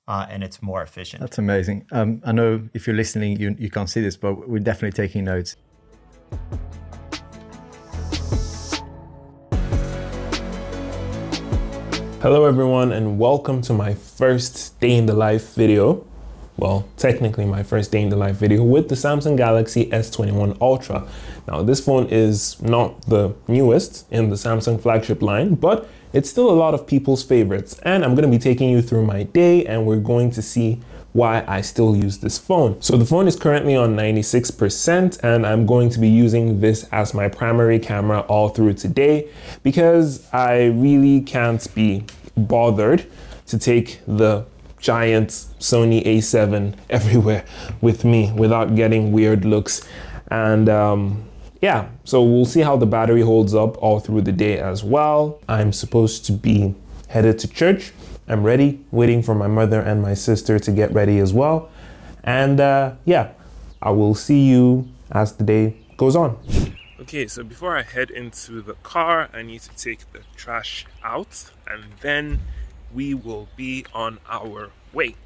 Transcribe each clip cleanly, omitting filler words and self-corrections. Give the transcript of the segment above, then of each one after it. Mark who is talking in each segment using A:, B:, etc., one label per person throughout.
A: and it's more efficient.
B: That's amazing. I know if you're listening, you can't see this, but we're definitely taking notes.
C: Hello everyone, and welcome to my first day in the life video. Well, technically my first day in the life video with the Samsung Galaxy S21 Ultra. Now this phone is not the newest in the Samsung flagship line, but it's still a lot of people's favorites. And I'm gonna be taking you through my day, and we're going to see why I still use this phone. So the phone is currently on 96%, and I'm going to be using this as my primary camera all through today because I really can't be bothered to take the giant Sony A7 everywhere with me without getting weird looks. And yeah, so we'll see how the battery holds up all through the day as well. I'm supposed to be headed to church. I'm ready, waiting for my mother and my sister to get ready as well. And yeah, I will see you as the day goes on. Okay, so before I head into the car, I need to take the trash out, and then we will be on our way.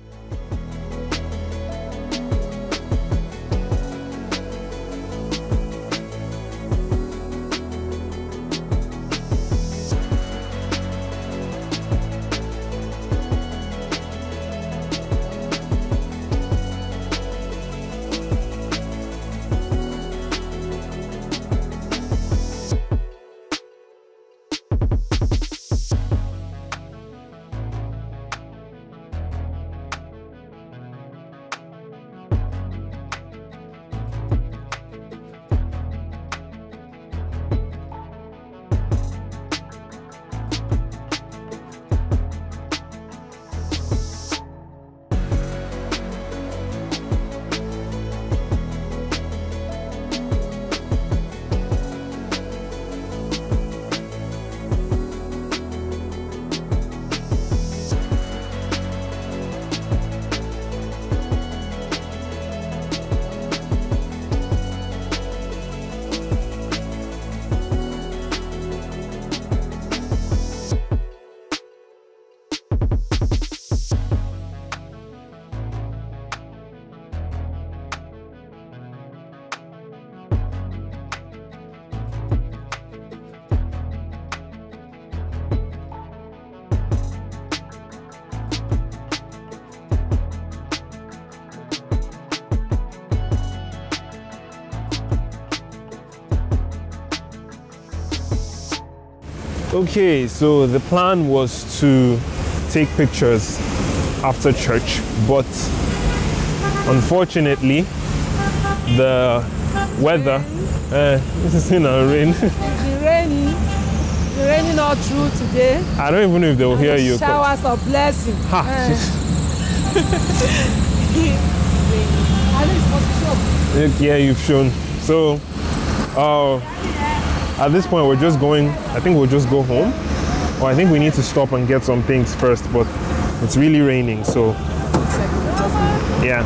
C: Okay, so the plan was to take pictures after church, but unfortunately the weather, this is in a rain.
D: It's raining all through today.
C: I don't even know if they'll hear you.
D: Showers of blessing.
C: Yeah, you've shown. So at this point we're just going, I think we'll just go home, or I think we need to stop and get some things first, but it's really raining, so yeah.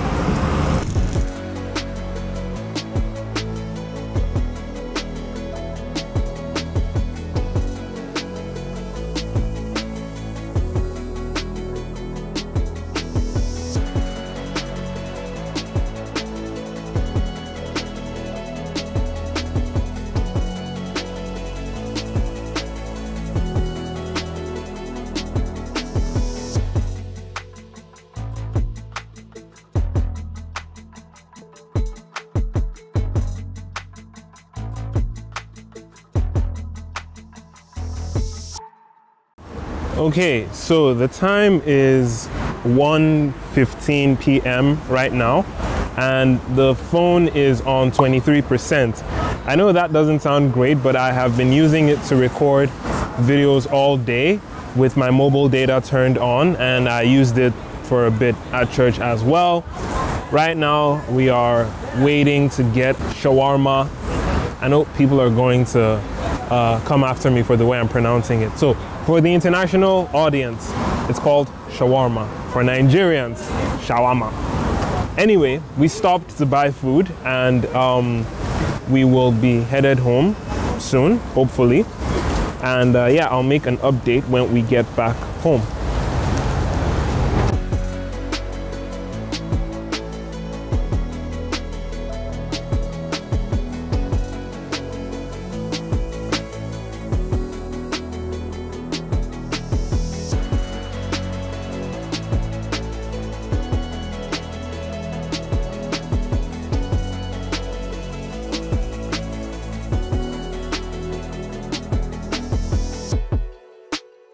C: Okay, so the time is 1:15 p.m. right now, and the phone is on 23%. I know that doesn't sound great, but I have been using it to record videos all day with my mobile data turned on, and I used it for a bit at church as well. Right now, we are waiting to get shawarma. I know people are going to come after me for the way I'm pronouncing it. So for the international audience, it's called shawarma. For Nigerians, shawama. Anyway, we stopped to buy food, and we will be headed home soon, hopefully. And yeah, I'll make an update when we get back home.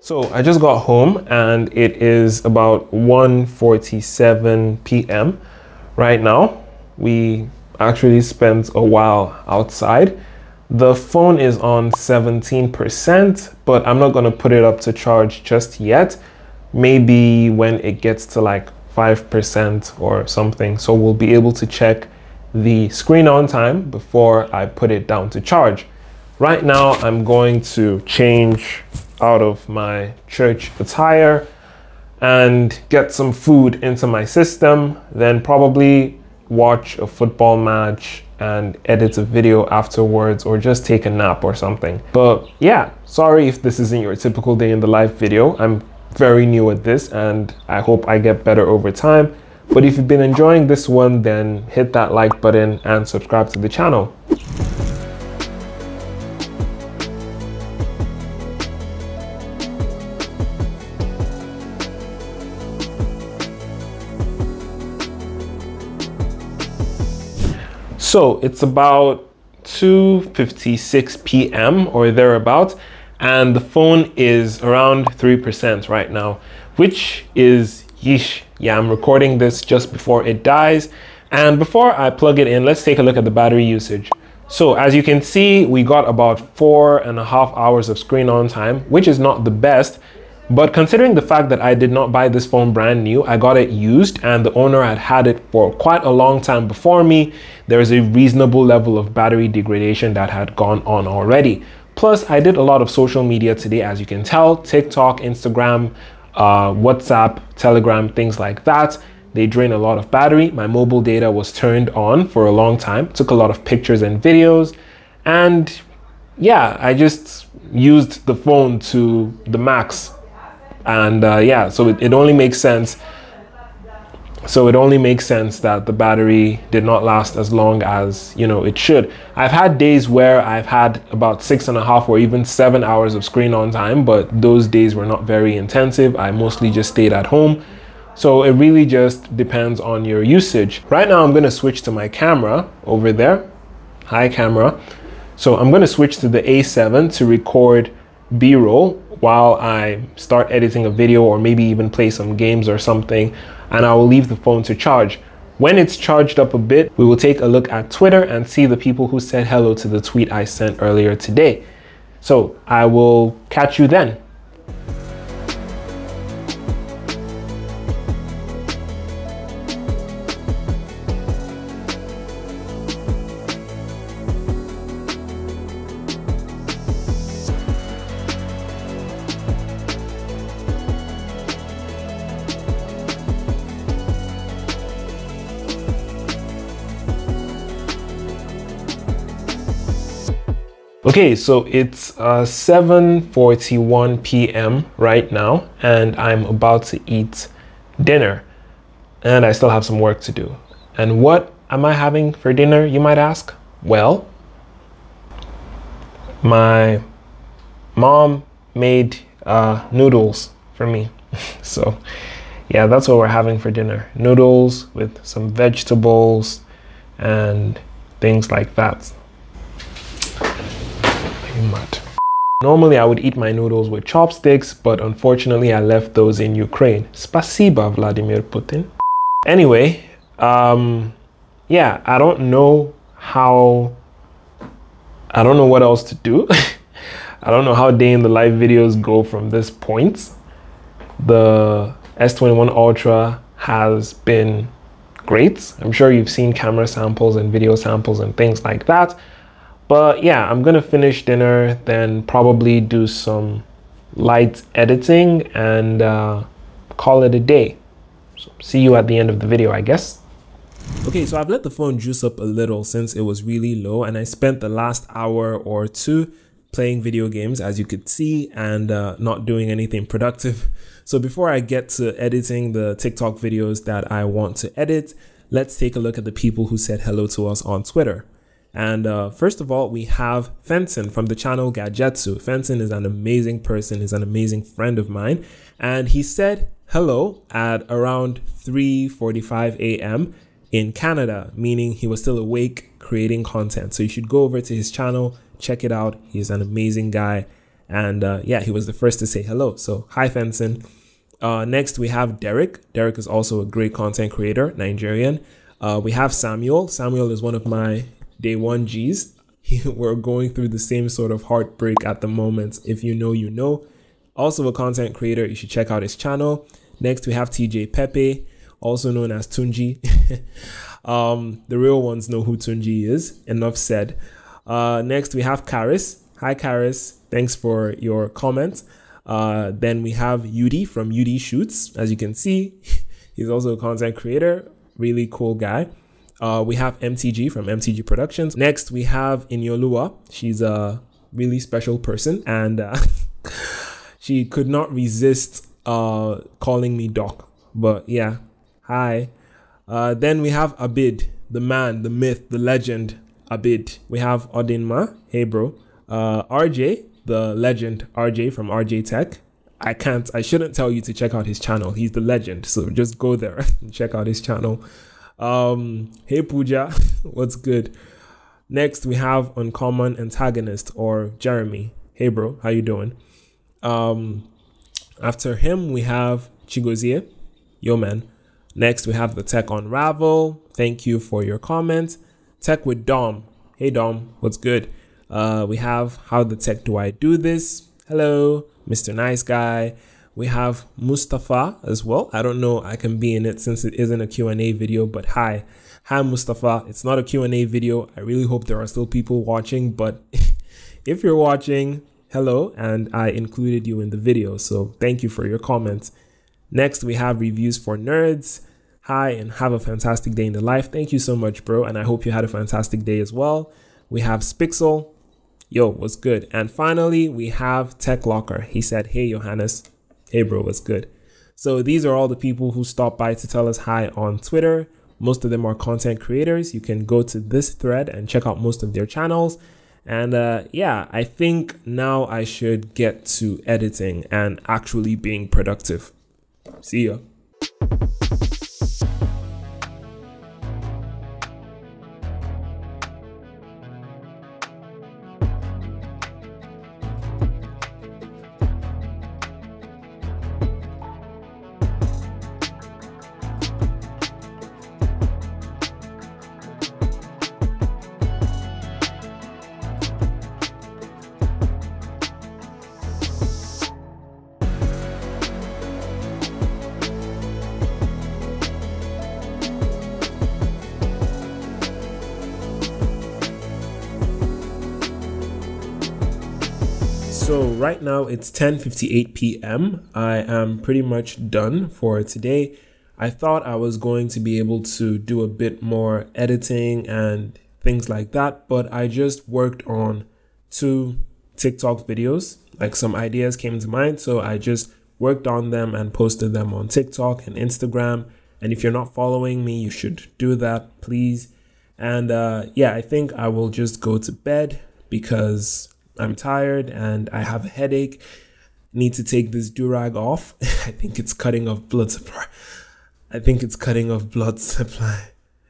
C: So I just got home and it is about 1:47 p.m. right now. We actually spent a while outside. The phone is on 17%, but I'm not going to put it up to charge just yet. Maybe when it gets to like 5% or something. So we'll be able to check the screen on time before I put it down to charge. Right now, I'm going to change out of my church attire and get some food into my system, then probably watch a football match and edit a video afterwards, or just take a nap or something. But yeah, sorry if this isn't your typical day in the life video. I'm very new at this and I hope I get better over time. But if you've been enjoying this one, then hit that like button and subscribe to the channel. So it's about 2:56 p.m. or thereabout, and the phone is around 3% right now, which is yeesh. Yeah, I'm recording this just before it dies. And before I plug it in, let's take a look at the battery usage. So as you can see, we got about 4.5 hours of screen on time, which is not the best. But considering the fact that I did not buy this phone brand new, I got it used and the owner had had it for quite a long time before me, there is a reasonable level of battery degradation that had gone on already. Plus, I did a lot of social media today, as you can tell, TikTok, Instagram, WhatsApp, Telegram, things like that. They drain a lot of battery. My mobile data was turned on for a long time, took a lot of pictures and videos, and yeah, I just used the phone to the max. And yeah, so it only makes sense. So it only makes sense that the battery did not last as long as, you know, it should. I've had days where I've had about 6.5 or even 7 hours of screen on time, but those days were not very intensive. I mostly just stayed at home. So it really just depends on your usage. Right now, I'm going to switch to my camera over there. Hi, camera. So I'm going to switch to the A7 to record B-roll while I start editing a video, or maybe even play some games or something, and I will leave the phone to charge. When it's charged up a bit, we will take a look at Twitter and see the people who said hello to the tweet I sent earlier today. So I will catch you then. Okay, so it's 7:41 p.m. right now, and I'm about to eat dinner, and I still have some work to do. And what am I having for dinner, you might ask? Well, my mom made noodles for me. So yeah, that's what we're having for dinner. Noodles with some vegetables and things like that. Mad. Normally I would eat my noodles with chopsticks, but unfortunately I left those in Ukraine. Spasiba, Vladimir Putin. Anyway, yeah, I don't know what else to do. I don't know how day in the life videos go from this point. The S21 Ultra has been great. I'm sure you've seen camera samples and video samples and things like that. But yeah, I'm gonna finish dinner, then probably do some light editing and call it a day. So see you at the end of the video, I guess. Okay, so I've let the phone juice up a little since it was really low, and I spent the last hour or two playing video games, as you could see, and not doing anything productive. So before I get to editing the TikTok videos that I want to edit, let's take a look at the people who said hello to us on Twitter. And first of all, we have Fenton from the channel Gadgetsu. Fenton is an amazing person, is an amazing friend of mine. And he said hello at around 3:45 a.m. in Canada, meaning he was still awake creating content. So you should go over to his channel, check it out. He's an amazing guy. And yeah, he was the first to say hello. So hi, Fenson. Next, we have Derek. Derek is also a great content creator, Nigerian. We have Samuel. Samuel is one of my day one Gs. We're going through the same sort of heartbreak at the moment. If you know, you know. Also a content creator. You should check out his channel. Next, we have TJ Pepe, also known as Tunji. The real ones know who Tunji is. Enough said. Next, we have Karis. Hi, Karis. Thanks for your comment. Then we have Yudi from Yudi Shoots. As you can see, he's also a content creator. Really cool guy. We have MTG from MTG Productions. Next, we have Inyolua. She's a really special person, and she could not resist calling me Doc. But yeah, hi. Then we have Abid, the man, the myth, the legend, Abid. We have Odinma. Hey, bro. RJ, the legend RJ from RJ Tech. I shouldn't tell you to check out his channel. He's the legend. So just go there and check out his channel. Hey Pooja, what's good? Next, we have Uncommon Antagonist, or Jeremy. Hey bro, how you doing? After him, we have Chigozie. Yo man. Next, we have the Tech Unravel. Thank you for your comment. Tech with Dom. Hey Dom, what's good? We have How the Tech Do I Do This? Hello, Mr. Nice Guy. We have Mustafa as well. I don't know, I can be in it since it isn't a Q&A video, but hi. Hi Mustafa, it's not a Q&A video. I really hope there are still people watching, but if you're watching, hello, and I included you in the video, so thank you for your comments. Next, we have Reviews for Nerds. Hi, and have a fantastic day in the life. Thank you so much, bro, and I hope you had a fantastic day as well. We have Spixel. Yo, what's good? And finally, we have Tech Locker. He said, hey, Johannes. Hey, bro, what's good? So these are all the people who stopped by to tell us hi on Twitter. Most of them are content creators. You can go to this thread and check out most of their channels. And yeah, I think now I should get to editing and actually being productive. See ya. So right now it's 10:58 p.m. I am pretty much done for today. I thought I was going to be able to do a bit more editing and things like that, but I just worked on 2 TikTok videos. Like some ideas came to mind, so I just worked on them and posted them on TikTok and Instagram. And if you're not following me, you should do that, please. And yeah, I think I will just go to bed because I'm tired and I have a headache. Need to take this durag off. I think it's cutting off blood supply. I think it's cutting off blood supply.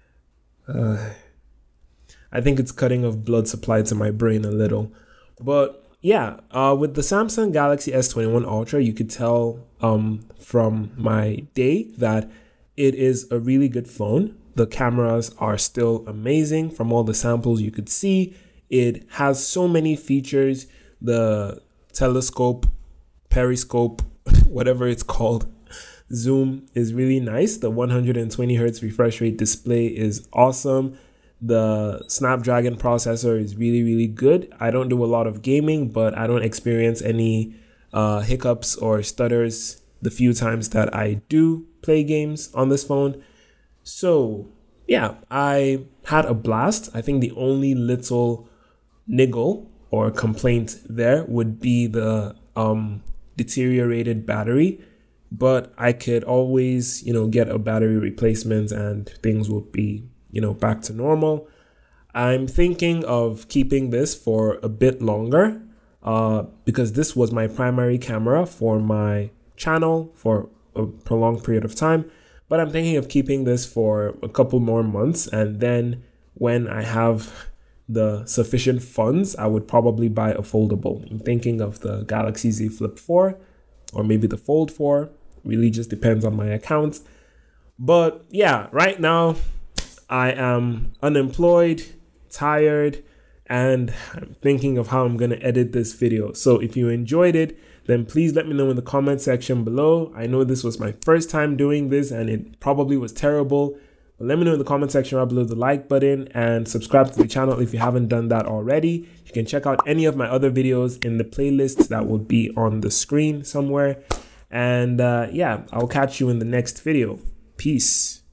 C: I think it's cutting off blood supply to my brain a little. But yeah, with the Samsung Galaxy S21 Ultra, you could tell from my day that it is a really good phone. The cameras are still amazing from all the samples you could see. It has so many features. The telescope, periscope, whatever it's called, zoom is really nice. The 120 Hz refresh rate display is awesome. The Snapdragon processor is really, really good. I don't do a lot of gaming, but I don't experience any hiccups or stutters the few times that I do play games on this phone. So yeah, I had a blast. I think the only little niggle or complaint there would be the deteriorated battery, but I could always, get a battery replacement and things would be, back to normal. I'm thinking of keeping this for a bit longer because this was my primary camera for my channel for a prolonged period of time, but I'm thinking of keeping this for a couple more months, and then when I have the sufficient funds, I would probably buy a foldable. I'm thinking of the Galaxy Z Flip 4 or maybe the Fold 4. Really just depends on my account. But yeah, right now I am unemployed, tired, and I'm thinking of how I'm going to edit this video. So if you enjoyed it, then please let me know in the comment section below. I know this was my first time doing this and it probably was terrible. But let me know in the comment section right below the like button, and subscribe to the channel if you haven't done that already. You can check out any of my other videos in the playlists that will be on the screen somewhere. And yeah, I'll catch you in the next video. Peace.